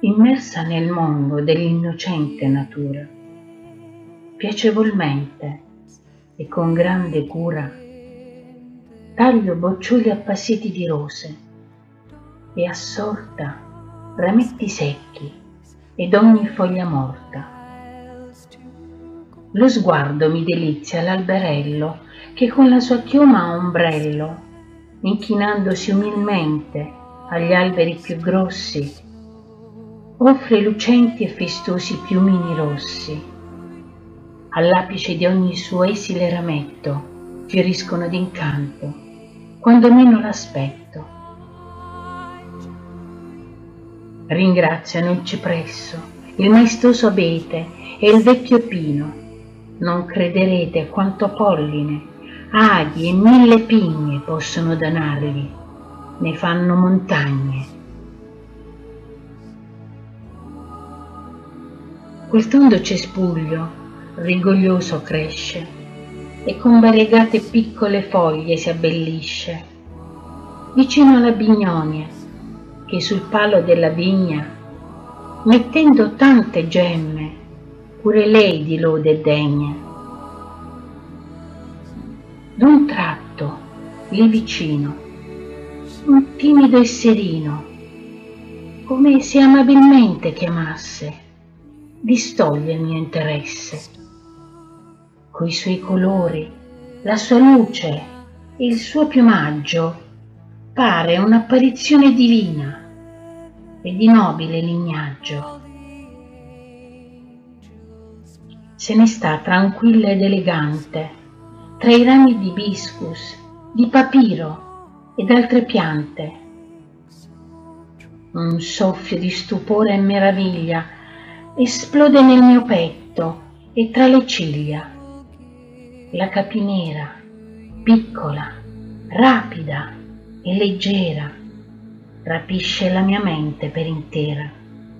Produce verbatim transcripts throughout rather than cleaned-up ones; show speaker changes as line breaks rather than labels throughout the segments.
immersa nel mondo dell'innocente natura, piacevolmente e con grande cura taglio boccioli appassiti di rose e assorta rametti secchi ed ogni foglia morta. Lo sguardo mi delizia l'alberello che con la sua chioma a ombrello, inchinandosi umilmente agli alberi più grossi, offre lucenti e festosi piumini rossi. All'apice di ogni suo esile rametto fioriscono d'incanto, quando meno l'aspetto. Ringraziano il cipresso, il maestoso abete e il vecchio pino. Non crederete quanto polline, aghi e mille pigne possono donargli, ne fanno montagne. Quel tondo cespuglio rigoglioso cresce e con variegate piccole foglie si abbellisce, vicino alla bignonia che sul palo della vigna, mettendo tante gemme, pure lei di lode è degna. D'un tratto, lì vicino, un timido e serino, come se amabilmente chiamasse, distoglie il mio interesse. Coi suoi colori, la sua luce e il suo piumaggio pare un'apparizione divina e di nobile lignaggio. Se ne sta tranquilla ed elegante tra i rami di ibiscus, di papiro ed altre piante. Un soffio di stupore e meraviglia esplode nel mio petto e tra le ciglia. La capinera, piccola, rapida e leggera, rapisce la mia mente per intera.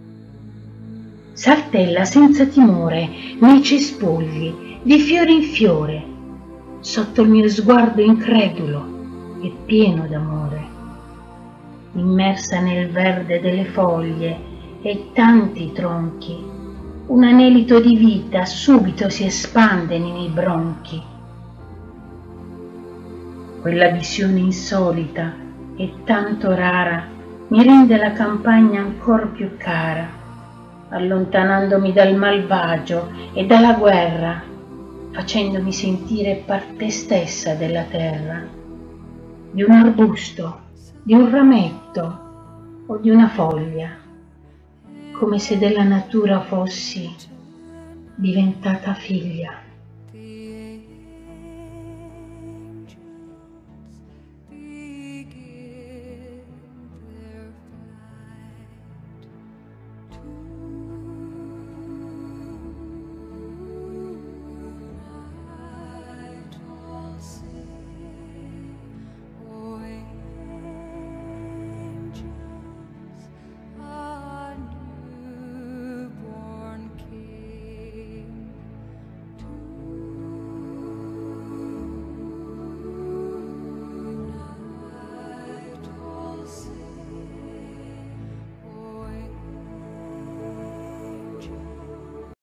Saltella senza timore nei cespugli, di fiore in fiore, sotto il mio sguardo incredulo e pieno d'amore. Immersa nel verde delle foglie e tanti tronchi, un anelito di vita subito si espande nei miei bronchi. Quella visione insolita e tanto rara mi rende la campagna ancor più cara, allontanandomi dal malvagio e dalla guerra, facendomi sentire parte stessa della terra, di un arbusto, di un rametto o di una foglia, come se della natura fossi diventata figlia.